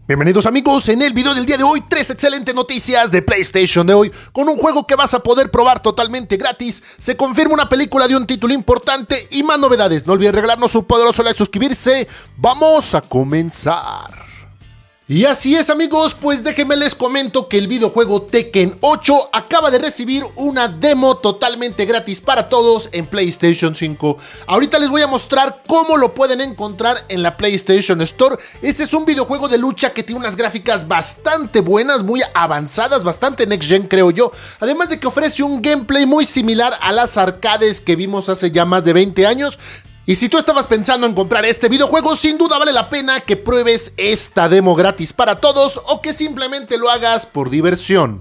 Bienvenidos amigos, en el video del día de hoy, 3 excelentes noticias de PlayStation de hoy, con un juego que vas a poder probar totalmente gratis, se confirma una película de un título importante y más novedades. No olviden regalarnos su poderoso like, suscribirse, vamos a comenzar. Y así es amigos, pues déjenme les comento que el videojuego Tekken 8 acaba de recibir una demo totalmente gratis para todos en PlayStation 5. Ahorita les voy a mostrar cómo lo pueden encontrar en la PlayStation Store. Este es un videojuego de lucha que tiene unas gráficas bastante buenas, muy avanzadas, bastante next gen creo yo. Además de que ofrece un gameplay muy similar a las arcades que vimos hace ya más de 20 años. Y si tú estabas pensando en comprar este videojuego, sin duda vale la pena que pruebes esta demo gratis para todos o que simplemente lo hagas por diversión.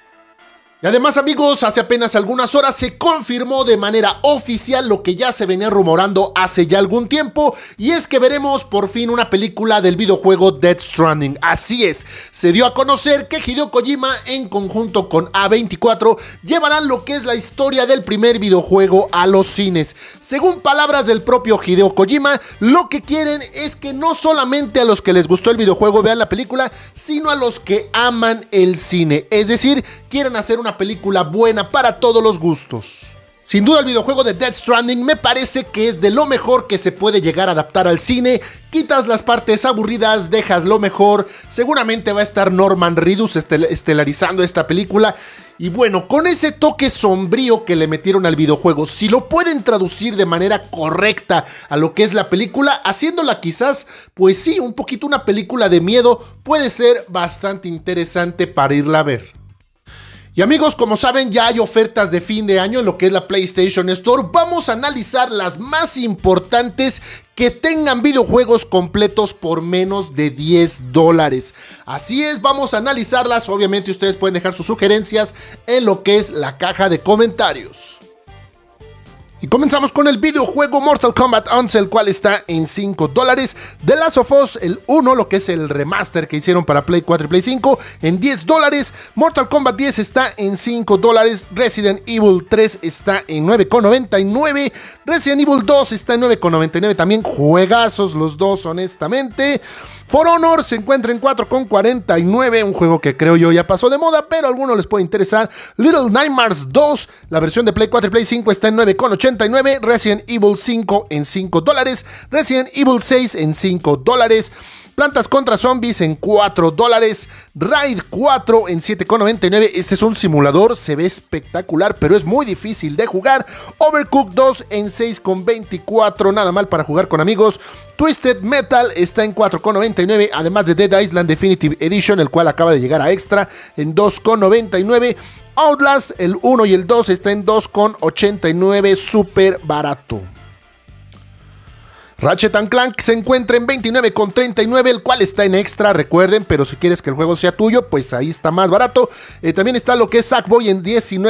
Y además amigos, hace apenas algunas horas se confirmó de manera oficial lo que ya se venía rumorando hace ya algún tiempo, y es que veremos por fin una película del videojuego Death Stranding. Así es, se dio a conocer que Hideo Kojima en conjunto con A24 llevarán lo que es la historia del primer videojuego a los cines. Según palabras del propio Hideo Kojima, lo que quieren es que no solamente a los que les gustó el videojuego vean la película, sino a los que aman el cine. Es decir, quieren hacer una película buena para todos los gustos. Sin duda el videojuego de Death Stranding me parece que es de lo mejor que se puede llegar a adaptar al cine. Quitas las partes aburridas, dejas lo mejor. Seguramente va a estar Norman Reedus estelarizando esta película. Y bueno, con ese toque sombrío que le metieron al videojuego, si lo pueden traducir de manera correcta a lo que es la película, haciéndola quizás, pues sí, un poquito una película de miedo, puede ser bastante interesante para irla a ver. Y amigos, como saben, ya hay ofertas de fin de año en lo que es la PlayStation Store. Vamos a analizar las más importantes que tengan videojuegos completos por menos de $10. Así es, vamos a analizarlas. Obviamente ustedes pueden dejar sus sugerencias en lo que es la caja de comentarios. Y comenzamos con el videojuego Mortal Kombat 11, el cual está en $5. The Last of Us, el 1, lo que es el remaster que hicieron para Play 4 y Play 5, en $10. Mortal Kombat 10 está en $5. Resident Evil 3 está en $9,99. Resident Evil 2 está en $9,99. También juegazos los dos, honestamente. For Honor se encuentra en $4,49. Un juego que creo yo ya pasó de moda, pero a algunos les puede interesar. Little Nightmares 2, la versión de Play 4 y Play 5 está en $9,89. Resident Evil 5 en $5. Resident Evil 6 en $5. Plantas contra Zombies en $4. Raid 4 en $7,99. Este es un simulador, se ve espectacular, pero es muy difícil de jugar. Overcooked 2 en $6,24. Nada mal para jugar con amigos. Twisted Metal está en $4,99. Además de Dead Island Definitive Edition, el cual acaba de llegar a Extra, en $2,99. Outlast, el 1 y el 2 está en $2,89, súper barato. Ratchet & Clank se encuentra en $29,39, el cual está en Extra, recuerden, pero si quieres que el juego sea tuyo, pues ahí está más barato. También está lo que es Sackboy en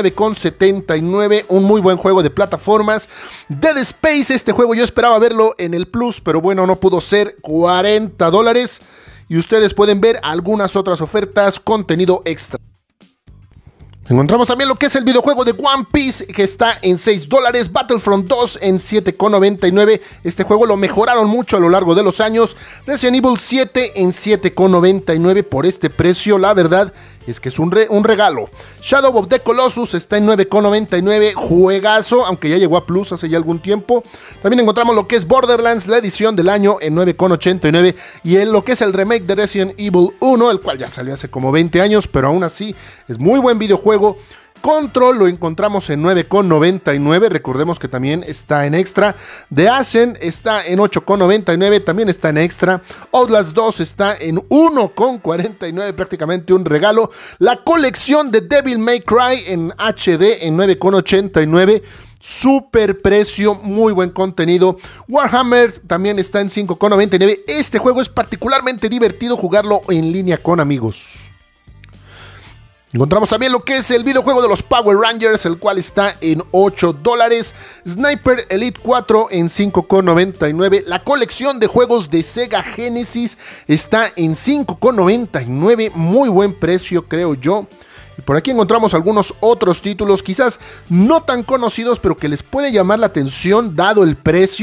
$19,79, un muy buen juego de plataformas. Dead Space, este juego yo esperaba verlo en el Plus, pero bueno, no pudo ser, $40. Y ustedes pueden ver algunas otras ofertas, contenido extra. Encontramos también lo que es el videojuego de One Piece, que está en $6, Battlefront 2 en $7,99. Este juego lo mejoraron mucho a lo largo de los años. Resident Evil 7 en $7,99. Por este precio, la verdad es que es un regalo. Shadow of the Colossus está en $9,99. Juegazo, aunque ya llegó a Plus hace ya algún tiempo. También encontramos lo que es Borderlands, la edición del año, en $9,89. Y en lo que es el remake de Resident Evil 1, el cual ya salió hace como 20 años, pero aún así es muy buen videojuego. Control lo encontramos en $9,99, recordemos que también está en Extra. The Ascent está en $8,99, también está en Extra. Outlast 2 está en $1,49, prácticamente un regalo. La colección de Devil May Cry en HD en $9,89. Super precio, muy buen contenido. Warhammer también está en $5,99. Este juego es particularmente divertido jugarlo en línea con amigos. Encontramos también lo que es el videojuego de los Power Rangers, el cual está en $8. Sniper Elite 4 en $5,99. La colección de juegos de Sega Genesis está en $5,99. Muy buen precio, creo yo. Y por aquí encontramos algunos otros títulos, quizás no tan conocidos, pero que les puede llamar la atención dado el precio.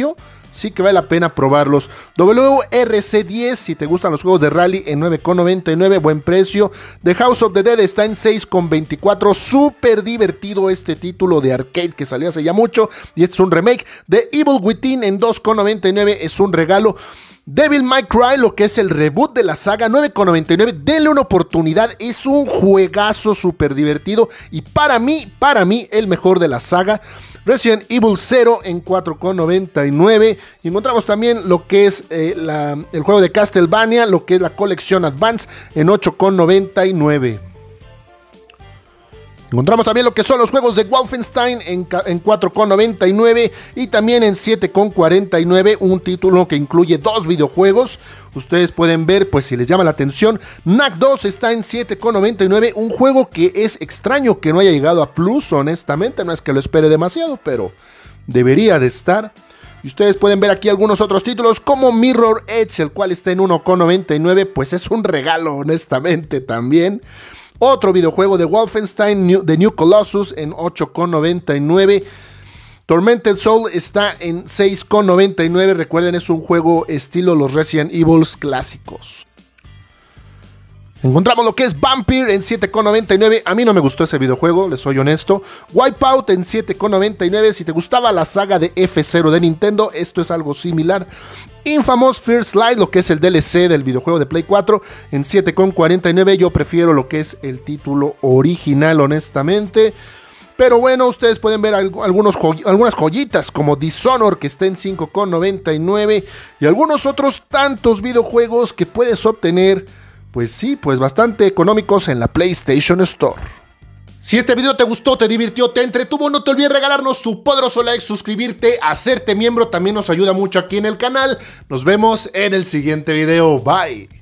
sí que vale la pena probarlos. WRC10, si te gustan los juegos de rally, en 9,99, buen precio. The House of the Dead está en 6,24, súper divertido este título de arcade que salió hace ya mucho, y este es un remake. The Evil Within en 2,99, es un regalo. Devil May Cry, lo que es el reboot de la saga, 9,99, denle una oportunidad, es un juegazo súper divertido y para mí, el mejor de la saga. Resident Evil 0 en 4,99, encontramos también lo que es el juego de Castlevania, lo que es la colección Advance en 8,99. Encontramos también lo que son los juegos de Wolfenstein en 4,99 y también en 7,49, un título que incluye 2 videojuegos. Ustedes pueden ver, pues si les llama la atención, Knack 2 está en 7,99, un juego que es extraño que no haya llegado a Plus, honestamente, no es que lo espere demasiado, pero debería de estar. Y ustedes pueden ver aquí algunos otros títulos como Mirror Edge, el cual está en 1,99, pues es un regalo, honestamente, también. Otro videojuego de Wolfenstein, The New Colossus, en 8,99. Tormented Soul está en 6,99. Recuerden, es un juego estilo los Resident Evil clásicos. Encontramos lo que es Vampire en 7,99. A mí no me gustó ese videojuego, les soy honesto. Wipeout en 7,99. Si te gustaba la saga de F0 de Nintendo, esto es algo similar. Infamous First Light, lo que es el DLC del videojuego de Play 4, en 7,49. Yo prefiero lo que es el título original, honestamente. Pero bueno, ustedes pueden ver algunas joyitas como Dishonor, que está en 5,99. Y algunos otros tantos videojuegos que puedes obtener, pues sí, pues bastante económicos en la PlayStation Store. Si este video te gustó, te divirtió, te entretuvo, no te olvides regalarnos tu poderoso like, suscribirte, hacerte miembro, también nos ayuda mucho aquí en el canal. Nos vemos en el siguiente video, bye.